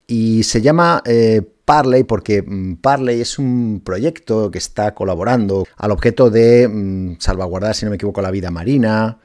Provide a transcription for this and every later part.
y se llama Parley porque Parley es un proyecto que está colaborando al objeto de salvaguardar, si no me equivoco, la vida marina.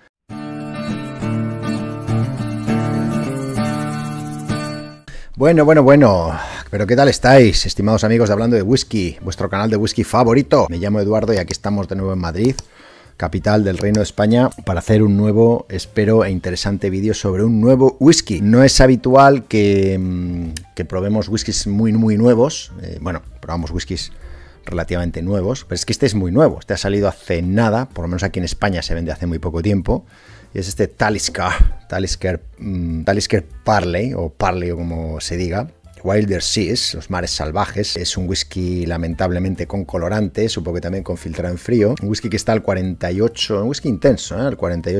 Bueno, pero ¿qué tal estáis, estimados amigos de Hablando de Whisky, vuestro canal de whisky favorito? Me llamo Eduardo y aquí estamos de nuevo en Madrid, capital del Reino de España, para hacer un nuevo, espero, e interesante vídeo sobre un nuevo whisky. No es habitual que probemos whiskies muy nuevos, bueno, probamos whiskies relativamente nuevos, pero es que este es muy nuevo, este ha salido hace nada, por lo menos aquí en España se vende hace muy poco tiempo, y es este Talisker Parley, o Parley o como se diga, Wilder Seas, los mares salvajes. Es un whisky lamentablemente con colorante, supongo que también con filtrado en frío. Un whisky que está al 48, un whisky intenso, al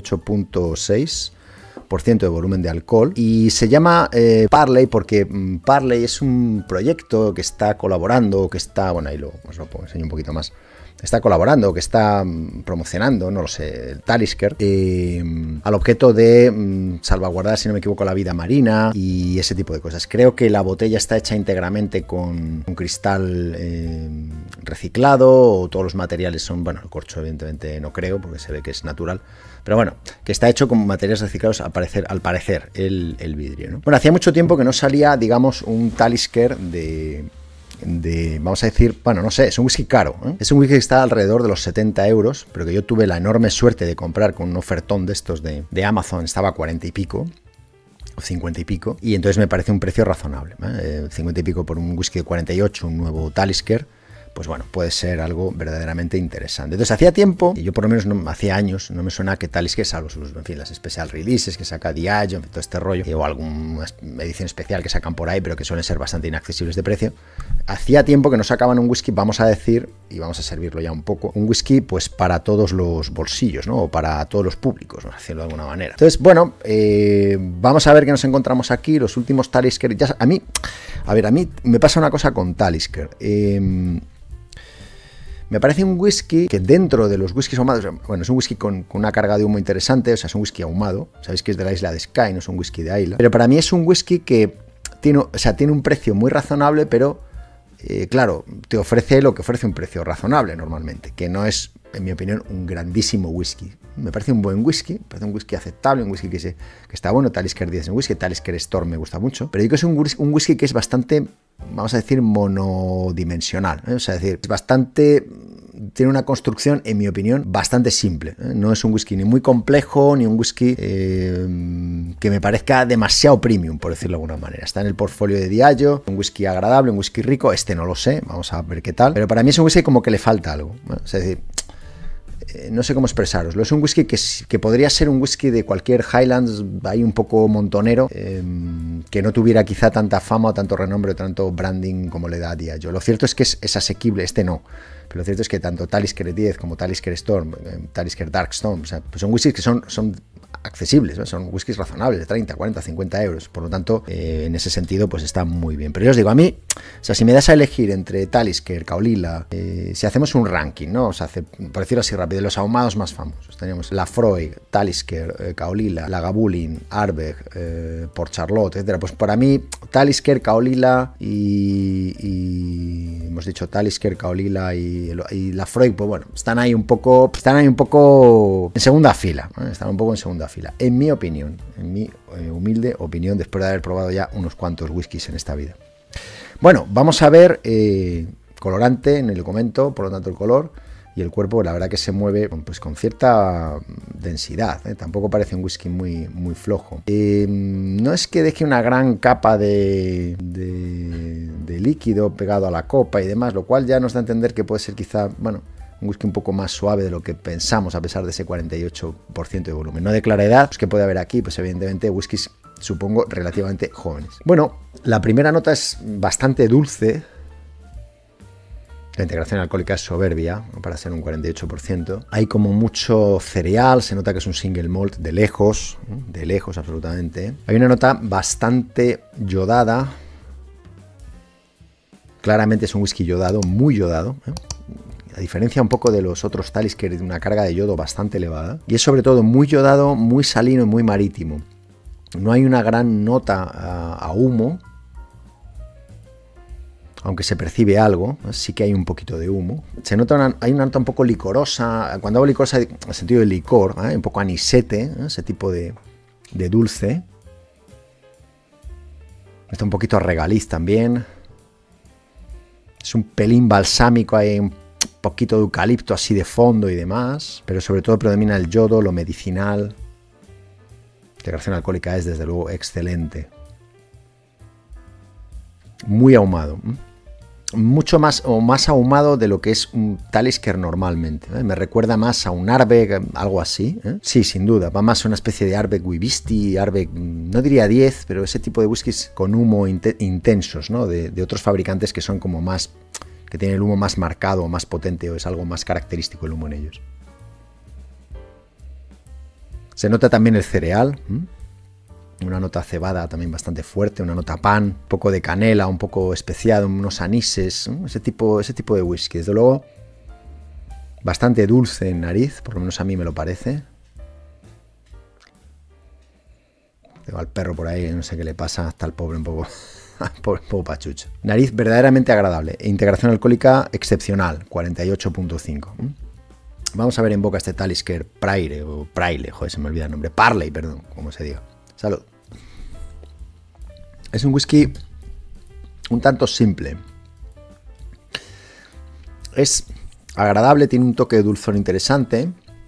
48.6% de volumen de alcohol. Y se llama Parley porque Parley es un proyecto que está colaborando, que está, bueno, ahí os lo enseño un poquito más. Está colaborando, que está promocionando, no lo sé, el Talisker, al objeto de salvaguardar, si no me equivoco, la vida marina y ese tipo de cosas. Creo que la botella está hecha íntegramente con un cristal reciclado, o todos los materiales son, bueno, el corcho evidentemente no creo, porque se ve que es natural, pero bueno, que está hecho con materiales reciclados al parecer el vidrio, ¿no? Bueno, hacía mucho tiempo que no salía, digamos, un Talisker vamos a decir, bueno, no sé, es un whisky caro, ¿eh? Es un whisky que está alrededor de los 70 euros, pero que yo tuve la enorme suerte de comprar con un ofertón de estos de Amazon, estaba a 40 y pico, o 50 y pico, y entonces me parece un precio razonable, 50 y pico por un whisky de 48, un nuevo Talisker, pues bueno, puede ser algo verdaderamente interesante. Entonces hacía tiempo, y yo por lo menos hacía años, no me suena que Talisker, salvo sus, en fin, las special releases que saca Diageo, todo este rollo, o alguna edición especial que sacan por ahí, pero que suelen ser bastante inaccesibles de precio. Hacía tiempo que no sacaban un whisky, vamos a decir, y vamos a servirlo ya un poco, un whisky pues para todos los bolsillos, ¿no? O para todos los públicos, vamos a decirlo de alguna manera. Entonces, bueno, vamos a ver qué nos encontramos aquí, los últimos Talisker. Ya, a mí me pasa una cosa con Talisker. Me parece un whisky que dentro de los whiskies ahumados, bueno, es un whisky con una carga de humo interesante, o sea, es un whisky ahumado, sabéis que es de la isla de Skye, no es un whisky de Islay, pero para mí es un whisky que tiene un precio muy razonable, pero claro, te ofrece lo que ofrece un precio razonable normalmente, que no es, en mi opinión, un grandísimo whisky. Me parece un buen whisky, me parece un whisky aceptable, un whisky que está bueno. Talisker 10 es un whisky, Talisker Storm me gusta mucho, pero digo que es un whisky que es bastante, vamos a decir, monodimensional, ¿eh? O sea, es decir, es bastante, tiene una construcción, en mi opinión, bastante simple, ¿eh? No es un whisky ni muy complejo, ni un whisky que me parezca demasiado premium, por decirlo de alguna manera. Está en el portfolio de Diageo, un whisky agradable, un whisky rico, este no lo sé, vamos a ver qué tal, pero para mí es un whisky como que le falta algo, ¿no? Es decir, no sé cómo expresaroslo. Es un whisky que podría ser un whisky de cualquier Highlands, ahí un poco montonero, que no tuviera quizá tanta fama o tanto renombre o tanto branding como le da Diageo. Lo cierto es que es asequible, este no. Pero lo cierto es que tanto Talisker 10 como Talisker Storm, Talisker Dark Storm, o sea, pues son whiskies que son accesibles, ¿no? Son whiskies razonables, de 30, 40, 50 euros. Por lo tanto, en ese sentido, pues está muy bien. Pero yo os digo, a mí, o sea, si me das a elegir entre Talisker, Caol Ila, si hacemos un ranking, ¿no? O sea, por decirlo así rápido, de los ahumados más famosos, tenemos Laphroaig, Talisker, Caol Ila, Lagavulin, Ardbeg, Port Charlotte, etcétera. Pues para mí, Talisker, Caol Ila y hemos dicho Talisker, Caol Ila y Laphroaig, pues bueno, están ahí un poco en segunda fila, ¿eh? Están un poco en segunda fila, en mi opinión, en mi humilde opinión, después de haber probado ya unos cuantos whiskies en esta vida. Bueno, vamos a ver colorante, en el comento, por lo tanto el color y el cuerpo, la verdad que se mueve pues con cierta densidad, ¿eh? Tampoco parece un whisky muy flojo. No es que deje una gran capa de líquido pegado a la copa y demás, lo cual ya nos da a entender que puede ser quizá, bueno, un whisky un poco más suave de lo que pensamos, a pesar de ese 48% de volumen. No de claridad, pues que puede haber aquí, pues evidentemente whiskies, supongo, relativamente jóvenes. Bueno, la primera nota es bastante dulce. La integración alcohólica es soberbia, para ser un 48%. Hay como mucho cereal, se nota que es un single malt de lejos absolutamente. Hay una nota bastante yodada. Claramente es un whisky yodado, muy yodado, ¿eh? A diferencia un poco de los otros Talisker, de una carga de yodo bastante elevada. Y es sobre todo muy yodado, muy salino y muy marítimo. No hay una gran nota a humo. aunque se percibe algo, sí que hay un poquito de humo. Se nota hay una nota un poco licorosa. Cuando hago licorosa, en el sentido de licor, un poco anisete, ese tipo de dulce. Está un poquito regaliz también. Es un pelín balsámico, hay un poquito de eucalipto así de fondo y demás, pero sobre todo predomina el yodo, lo medicinal. La integración alcohólica es desde luego excelente. Muy ahumado. Mucho más o más ahumado de lo que es un Talisker normalmente. Me recuerda más a un Ardbeg, algo así. Sí, sin duda. Va más a una especie de Ardbeg Wibisti, Ardbeg, no diría 10, pero ese tipo de whiskies con humo intensos, ¿no? De otros fabricantes que son como más, que tienen el humo más marcado, más potente, o es algo más característico el humo en ellos. Se nota también el cereal. Una nota cebada también bastante fuerte, una nota pan, un poco de canela, un poco especiado, unos anises, ese tipo de whisky. Desde luego, bastante dulce en nariz, por lo menos a mí me lo parece. Tengo al perro por ahí, no sé qué le pasa, hasta el pobre un poco pachucho. Nariz verdaderamente agradable, e integración alcohólica excepcional, 48.5. Vamos a ver en boca este Talisker Praire, o Praile, joder, se me olvida el nombre, Parley, perdón, como se diga. Salud. Es un whisky un tanto simple. Es agradable, tiene un toque de dulzor interesante.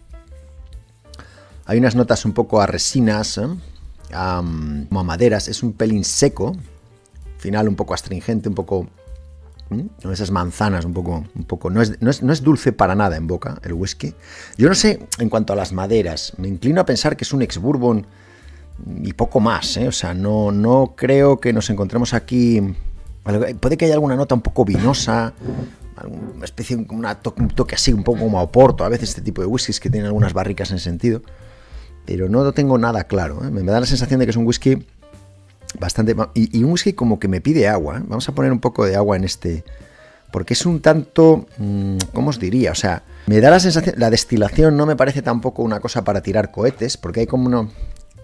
Hay unas notas un poco a resinas, como a maderas. Es un pelín seco. Final un poco astringente, un poco... esas manzanas, un poco no es dulce para nada en boca el whisky. Yo no sé, en cuanto a las maderas, me inclino a pensar que es un ex-bourbon y poco más, o sea, no creo que nos encontremos aquí. Puede que haya alguna nota un poco vinosa, alguna especie, un toque así, un poco como a Oporto, a veces este tipo de whiskies que tienen algunas barricas en sentido, pero no lo tengo nada claro, Me da la sensación de que es un whisky bastante... Y un whisky como que me pide agua, Vamos a poner un poco de agua en este, porque es un tanto... ¿Cómo os diría? O sea, me da la sensación... La destilación no me parece tampoco una cosa para tirar cohetes, porque hay como unos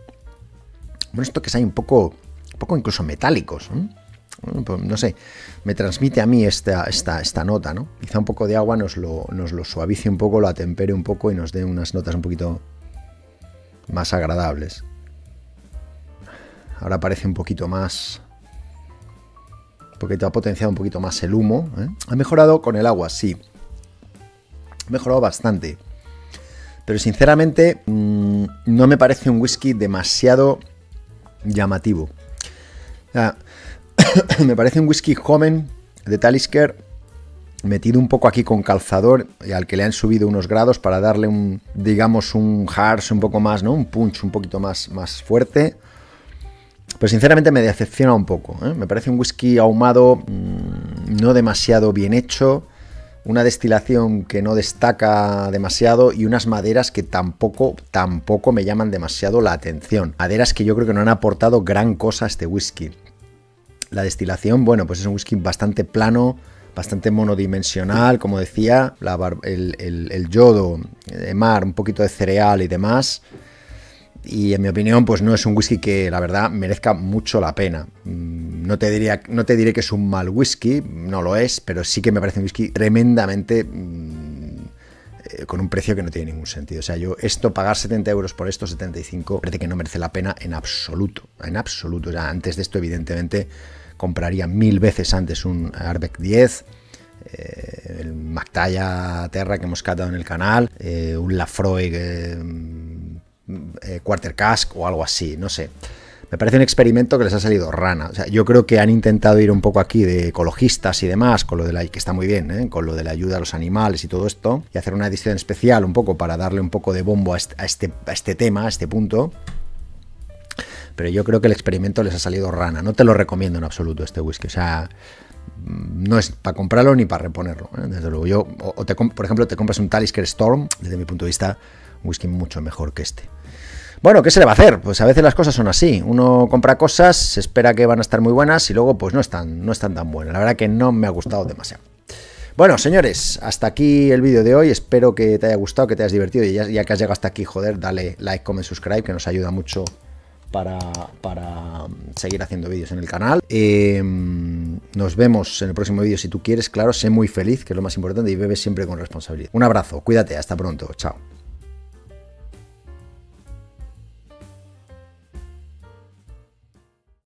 toques ahí un poco incluso metálicos, no sé, me transmite a mí esta nota, ¿no? Quizá un poco de agua nos lo suavice un poco, lo atempere un poco y nos dé unas notas un poquito más agradables. Ahora parece un poquito más... porque te ha potenciado un poquito más el humo, Ha mejorado con el agua, sí. Ha mejorado bastante. Pero sinceramente no me parece un whisky demasiado llamativo. O sea, me parece un whisky joven de Talisker, metido un poco aquí con calzador, y al que le han subido unos grados para darle un, digamos, un harsh un poco más, ¿no? Un punch un poquito más fuerte. Pero sinceramente me decepciona un poco, Me parece un whisky ahumado, no demasiado bien hecho, una destilación que no destaca demasiado y unas maderas que tampoco me llaman demasiado la atención. Maderas que yo creo que no han aportado gran cosa a este whisky. La destilación, bueno, pues es un whisky bastante plano, bastante monodimensional, como decía, el yodo de mar, un poquito de cereal y demás. Y en mi opinión, pues no es un whisky que la verdad merezca mucho la pena. No te diré que es un mal whisky, no lo es, pero sí que me parece un whisky tremendamente con un precio que no tiene ningún sentido. O sea, pagar 70 euros por esto, 75, parece que no merece la pena en absoluto. En absoluto. O sea, antes de esto, evidentemente, compraría 1000 veces antes un Ardbeg 10, el Mactaya Terra que hemos catado en el canal, un Laphroaig Quarter Cask o algo así, no sé. Me parece un experimento que les ha salido rana. O sea, yo creo que han intentado ir un poco aquí de ecologistas y demás, con lo de que está muy bien, con lo de la ayuda a los animales y todo esto, y hacer una edición especial un poco para darle un poco de bombo a este tema, a este punto. Pero yo creo que el experimento les ha salido rana. No te lo recomiendo en absoluto este whisky. O sea, no es para comprarlo ni para reponerlo, desde luego. Por ejemplo, te compras un Talisker Storm, desde mi punto de vista, un whisky mucho mejor que este. Bueno, ¿qué se le va a hacer? Pues a veces las cosas son así. Uno compra cosas, se espera que van a estar muy buenas y luego pues no están tan buenas. La verdad que no me ha gustado demasiado. Bueno, señores, hasta aquí el vídeo de hoy. Espero que te haya gustado, que te hayas divertido. Y ya que has llegado hasta aquí, joder, dale like, comment, subscribe, que nos ayuda mucho para seguir haciendo vídeos en el canal. Nos vemos en el próximo vídeo si tú quieres, claro, sé muy feliz, que es lo más importante, y bebe siempre con responsabilidad. Un abrazo, cuídate, hasta pronto, chao.